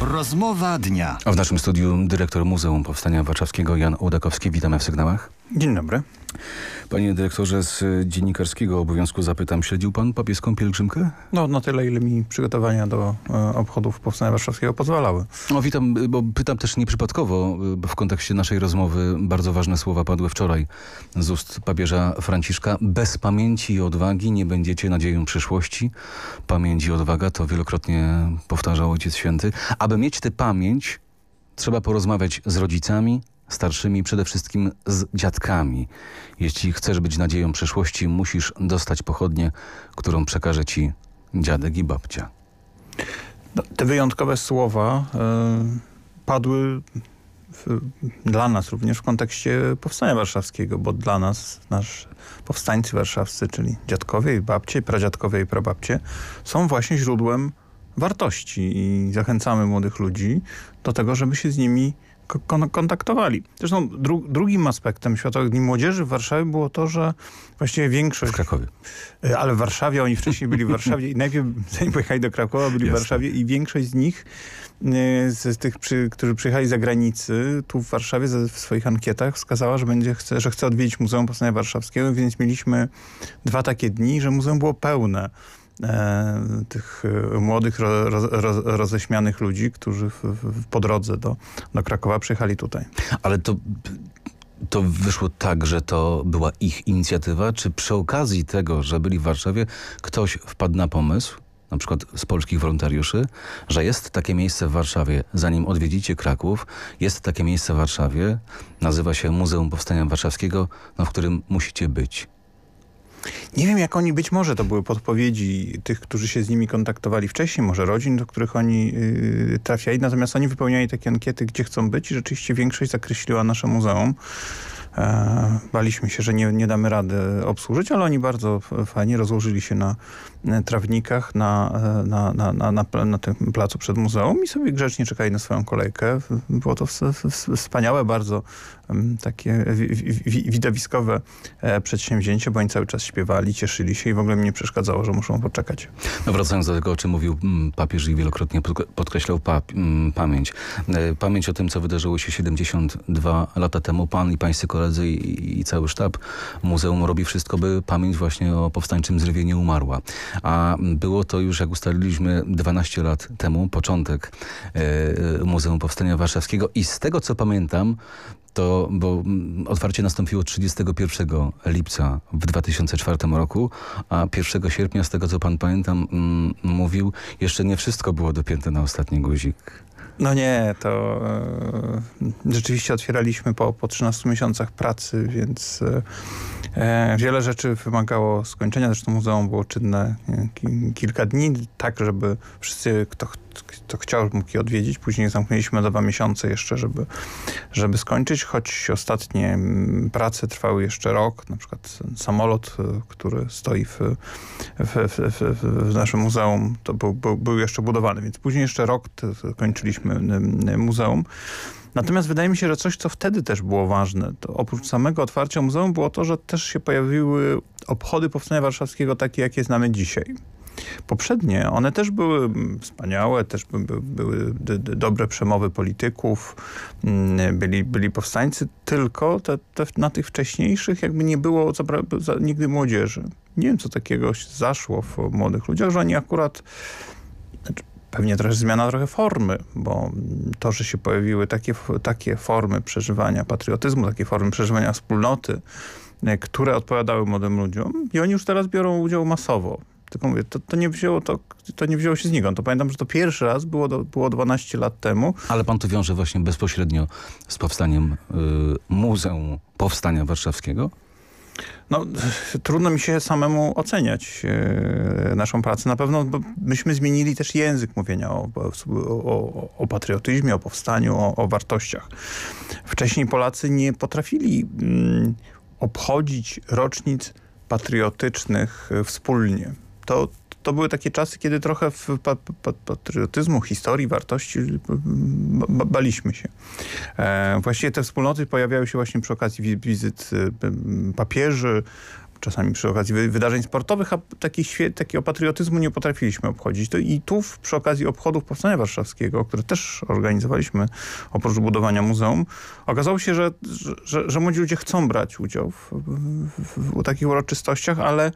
Rozmowa dnia. A w naszym studiu dyrektor Muzeum Powstania Warszawskiego Jan Ołdakowski. Witamy w sygnałach. Dzień dobry. Panie dyrektorze, z dziennikarskiego obowiązku zapytam, śledził pan papieską pielgrzymkę? No, na tyle, ile mi przygotowania do obchodów Powstania Warszawskiego pozwalały. No, witam, bo pytam też nieprzypadkowo, bo w kontekście naszej rozmowy bardzo ważne słowa padły wczoraj z ust papieża Franciszka. Bez pamięci i odwagi nie będziecie nadzieją przyszłości. Pamięć i odwaga to wielokrotnie powtarzał Ojciec Święty. Aby mieć tę pamięć, trzeba porozmawiać z rodzicami, starszymi, przede wszystkim z dziadkami. Jeśli chcesz być nadzieją przyszłości, musisz dostać pochodnię, którą przekaże ci dziadek i babcia. No, te wyjątkowe słowa padły dla nas również w kontekście Powstania Warszawskiego, bo dla nas, powstańcy warszawscy, czyli dziadkowie i babcie, pradziadkowie i prababcie, są właśnie źródłem wartości i zachęcamy młodych ludzi do tego, żeby się z nimi kontaktowali. Zresztą drugim aspektem Światowych Dni Młodzieży w Warszawie było to, że właściwie większość... W Krakowie. Ale w Warszawie, oni wcześniej byli w Warszawie i najpierw, zanim pojechali do Krakowa, byli w Warszawie i większość z nich, z tych, którzy przyjechali z zagranicy, tu w Warszawie w swoich ankietach wskazała, że chce odwiedzić Muzeum Powstania Warszawskiego, więc mieliśmy 2 takie dni, że muzeum było pełne tych młodych, roześmianych ludzi, którzy po drodze do Krakowa przyjechali tutaj. Ale to wyszło tak, że to była ich inicjatywa, czy przy okazji tego, że byli w Warszawie, ktoś wpadł na pomysł, na przykład z polskich wolontariuszy, że jest takie miejsce w Warszawie, zanim odwiedzicie Kraków, jest takie miejsce w Warszawie, nazywa się Muzeum Powstania Warszawskiego, w którym musicie być. Nie wiem, jak oni, być może to były podpowiedzi tych, którzy się z nimi kontaktowali wcześniej, może rodzin, do których oni trafiali, natomiast oni wypełniali takie ankiety, gdzie chcą być i rzeczywiście większość zakreśliła nasze muzeum. Baliśmy się, że nie damy rady obsłużyć, ale oni bardzo fajnie rozłożyli się na trawnikach, na tym placu przed muzeum i sobie grzecznie czekali na swoją kolejkę. Było to wspaniałe, bardzo takie widowiskowe przedsięwzięcie, bo oni cały czas śpiewali, cieszyli się i w ogóle mi nie przeszkadzało, że muszą poczekać. No, wracając do tego, o czym mówił papież i wielokrotnie podkreślał pamięć. Pamięć o tym, co wydarzyło się 72 lata temu. Pan i pańscy koledzy i cały sztab muzeum robi wszystko, by pamięć właśnie o powstańczym zrywie nie umarła. A było to już, jak ustaliliśmy, 12 lat temu, początek Muzeum Powstania Warszawskiego i z tego, co pamiętam, bo otwarcie nastąpiło 31 lipca w 2004 roku, a 1 sierpnia, z tego co pan pamiętam, mówił, jeszcze nie wszystko było dopięte na ostatni guzik. No nie, to rzeczywiście otwieraliśmy po 13 miesiącach pracy, więc wiele rzeczy wymagało skończenia. Zresztą muzeum było czynne kilka dni, tak żeby wszyscy, kto chciał, mógł je odwiedzić. Później zamknęliśmy 2 miesiące jeszcze, żeby skończyć, choć ostatnie prace trwały jeszcze rok. Na przykład samolot, który stoi w naszym muzeum, to był jeszcze budowany, więc później jeszcze rok kończyliśmy muzeum. Natomiast wydaje mi się, że coś, co wtedy też było ważne, to oprócz samego otwarcia muzeum było to, że też się pojawiły obchody Powstania Warszawskiego takie, jakie znamy dzisiaj. Poprzednie, one też były wspaniałe, też były dobre przemowy polityków, byli powstańcy, tylko na tych wcześniejszych jakby nie było nigdy młodzieży. Nie wiem, co takiego zaszło w młodych ludziach, że oni akurat... Pewnie też zmiana formy, bo to, że się pojawiły takie formy przeżywania patriotyzmu, takie formy przeżywania wspólnoty, które odpowiadały młodym ludziom i oni już teraz biorą udział masowo. Tylko mówię, to nie wzięło się znikąd. To pamiętam, że to pierwszy raz było 12 lat temu. Ale pan to wiąże właśnie bezpośrednio z powstaniem Muzeum Powstania Warszawskiego? No, trudno mi się samemu oceniać naszą pracę. Na pewno myśmy zmienili też język mówienia o patriotyzmie, o powstaniu, o wartościach. Wcześniej Polacy nie potrafili obchodzić rocznic patriotycznych wspólnie. To były takie czasy, kiedy trochę patriotyzmu, historii, wartości baliśmy się. Właściwie te wspólnoty pojawiały się właśnie przy okazji wizyt papieży, czasami przy okazji wydarzeń sportowych, a takiego patriotyzmu nie potrafiliśmy obchodzić. I tu przy okazji obchodów Powstania Warszawskiego, które też organizowaliśmy oprócz budowania muzeum, okazało się, że młodzi ludzie chcą brać udział w takich uroczystościach, ale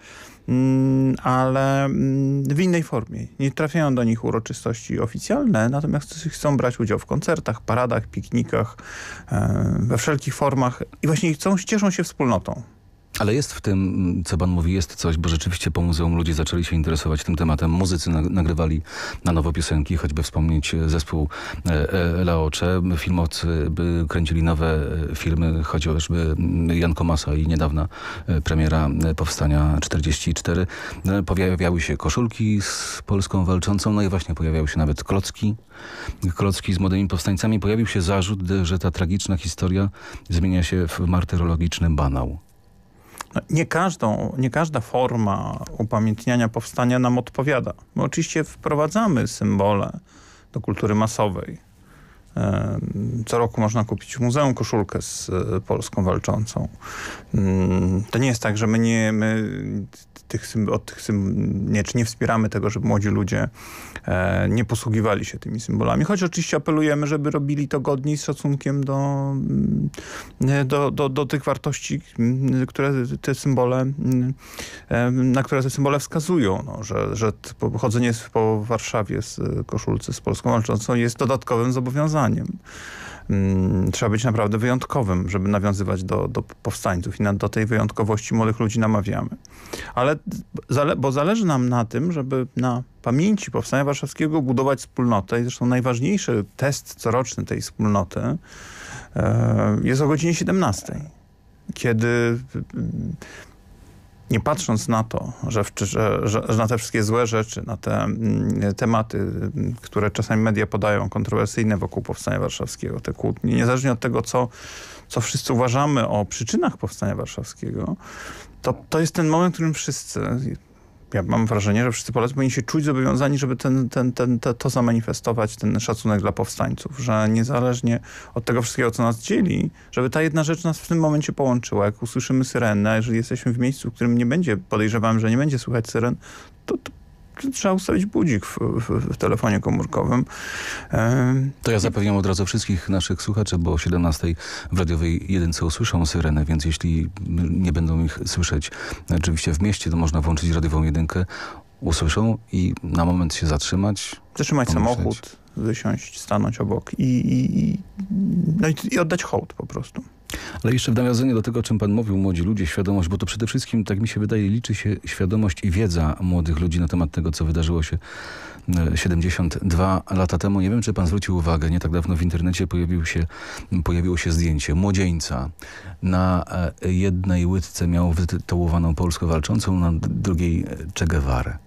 w innej formie. Nie trafiają do nich uroczystości oficjalne, natomiast chcą brać udział w koncertach, paradach, piknikach, we wszelkich formach i właśnie cieszą się wspólnotą. Ale jest w tym, co pan mówi, jest coś, bo rzeczywiście po muzeum ludzie zaczęli się interesować tym tematem. Muzycy nagrywali na nowo piosenki, choćby wspomnieć zespół Laocze. Filmowcy kręcili nowe filmy, chociażby Jan Komasa i niedawna premiera Powstania 44. Pojawiały się koszulki z Polską walczącą, no i właśnie pojawiały się nawet klocki z młodymi powstańcami. Pojawił się zarzut, że ta tragiczna historia zmienia się w martyrologiczny banał. Nie każda forma upamiętniania powstania nam odpowiada. My oczywiście wprowadzamy symbole do kultury masowej. Co roku można kupić w muzeum koszulkę z Polską walczącą. To nie jest tak, że nie wspieramy tego, żeby młodzi ludzie nie posługiwali się tymi symbolami. Choć oczywiście apelujemy, żeby robili to godnie z szacunkiem do tych wartości, na które te symbole wskazują. No, że chodzenie po Warszawie z koszulce z Polską walczącą jest dodatkowym zobowiązaniem. Trzeba być naprawdę wyjątkowym, żeby nawiązywać do powstańców i do tej wyjątkowości młodych ludzi namawiamy. Bo zależy nam na tym, żeby na pamięci Powstania Warszawskiego budować wspólnotę i zresztą najważniejszy test coroczny tej wspólnoty jest o godzinie 17, kiedy nie patrząc na to, że na te wszystkie złe rzeczy, na te tematy, które czasami media podają, kontrowersyjne wokół Powstania Warszawskiego, te kłótnie, niezależnie od tego, co wszyscy uważamy o przyczynach Powstania Warszawskiego, to jest ten moment, w którym wszyscy, ja mam wrażenie, że wszyscy Polacy powinni się czuć zobowiązani, żeby to zamanifestować, ten szacunek dla powstańców, że niezależnie od tego wszystkiego, co nas dzieli, żeby ta jedna rzecz nas w tym momencie połączyła. Jak usłyszymy syrenę, a jeżeli jesteśmy w miejscu, w którym nie będzie, podejrzewam, że nie będzie słychać syren, to trzeba ustawić budzik w telefonie komórkowym. To ja zapewniam od razu wszystkich naszych słuchaczy, bo o 17 w radiowej jedynce usłyszą syrenę, więc jeśli nie będą ich słyszeć oczywiście w mieście, to można włączyć radiową jedynkę, usłyszą i na moment się zatrzymać. Zatrzymać samochód, wysiąść, stanąć obok i oddać hołd po prostu. Ale jeszcze w nawiązaniu do tego, o czym pan mówił, młodzi ludzie, świadomość, bo to przede wszystkim, tak mi się wydaje, liczy się świadomość i wiedza młodych ludzi na temat tego, co wydarzyło się 72 lata temu. Nie wiem, czy pan zwrócił uwagę, nie tak dawno w internecie pojawiło się zdjęcie młodzieńca. Na jednej łydce miał wytytułowaną Polskę walczącą, na drugiej Che Guevarę.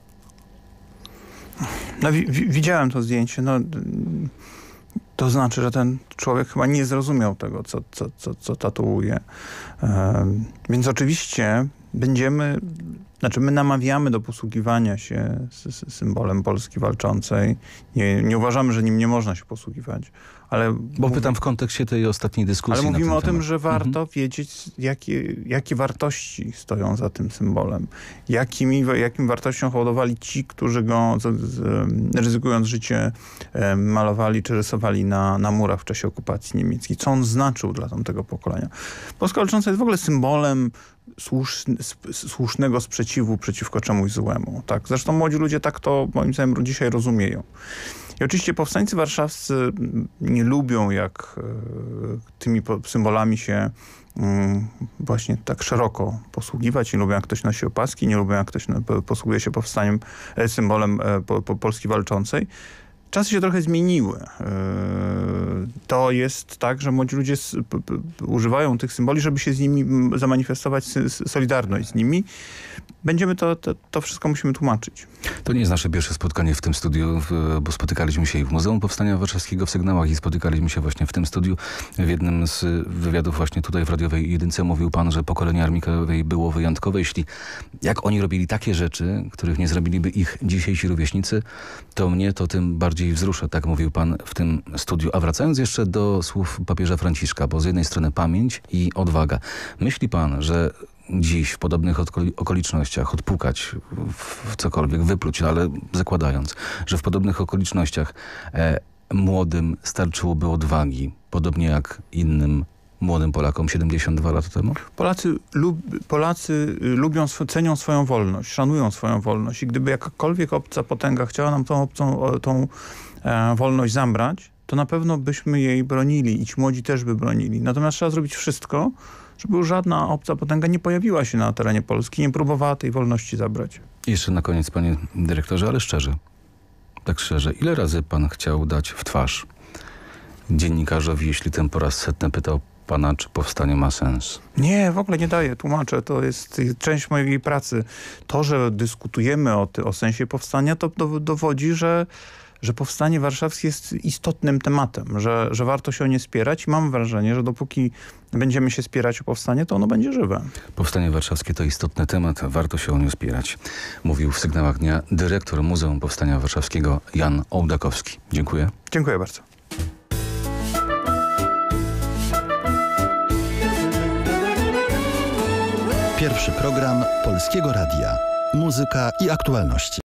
No, widziałem to zdjęcie. No, to znaczy, że ten człowiek chyba nie zrozumiał tego, co tatuuje. Więc oczywiście my namawiamy do posługiwania się symbolem Polski walczącej. Nie uważamy, że nim nie można się posługiwać. Bo pytam w kontekście tej ostatniej dyskusji. Ale mówimy o tym, że warto wiedzieć, jakie wartości stoją za tym symbolem. Jakim wartościom hołdowali ci, którzy go, ryzykując życie, malowali czy rysowali na murach w czasie okupacji niemieckiej. Co on znaczył dla tamtego pokolenia. Polska walcząca jest w ogóle symbolem słusznego sprzeciwu przeciwko czemuś złemu. Tak? Zresztą młodzi ludzie tak to, moim zdaniem, dzisiaj rozumieją. I oczywiście powstańcy warszawscy nie lubią, jak tymi symbolami się właśnie tak szeroko posługiwać. Nie lubią, jak ktoś nosi opaski, nie lubią, jak ktoś posługuje się symbolem Polski walczącej. Czasy się trochę zmieniły. To jest tak, że młodzi ludzie używają tych symboli, żeby się z nimi zamanifestować solidarność z nimi. Będziemy to wszystko musimy tłumaczyć. To nie jest nasze pierwsze spotkanie w tym studiu, bo spotykaliśmy się i w Muzeum Powstania Warszawskiego w Sygnałach i spotykaliśmy się właśnie w tym studiu. W jednym z wywiadów właśnie tutaj w radiowej jedynce mówił pan, że pokolenie Armii Krajowej było wyjątkowe. Jak oni robili takie rzeczy, których nie zrobiliby ich dzisiejsi rówieśnicy, to mnie to tym bardziej wzrusza, tak mówił pan w tym studiu. A wracając jeszcze do słów papieża Franciszka, bo z jednej strony pamięć i odwaga. Myśli pan, że dziś w podobnych okolicznościach odpukać w cokolwiek, wypluć, ale zakładając, że w podobnych okolicznościach młodym starczyłoby odwagi, podobnie jak innym młodym Polakom 72 lata temu? Polacy lubią, cenią swoją wolność, szanują swoją wolność i gdyby jakakolwiek obca potęga chciała nam tą wolność zabrać, to na pewno byśmy jej bronili i ci młodzi też by bronili. Natomiast trzeba zrobić wszystko, żeby już żadna obca potęga nie pojawiła się na terenie Polski, nie próbowała tej wolności zabrać. Jeszcze na koniec, panie dyrektorze, ale szczerze, tak szczerze, ile razy pan chciał dać w twarz dziennikarzowi, jeśli ten po raz setny pytał pana, czy powstanie ma sens? Nie, w ogóle nie daję, tłumaczę. To jest część mojej pracy. To, że dyskutujemy o sensie powstania, to dowodzi, że powstanie warszawskie jest istotnym tematem, że warto się o nie spierać i mam wrażenie, że dopóki będziemy się spierać o powstanie, to ono będzie żywe. Powstanie warszawskie to istotny temat, warto się o nie spierać. Mówił w Sygnałach Dnia dyrektor Muzeum Powstania Warszawskiego Jan Ołdakowski. Dziękuję. Dziękuję bardzo. Pierwszy program Polskiego Radia. Muzyka i aktualności.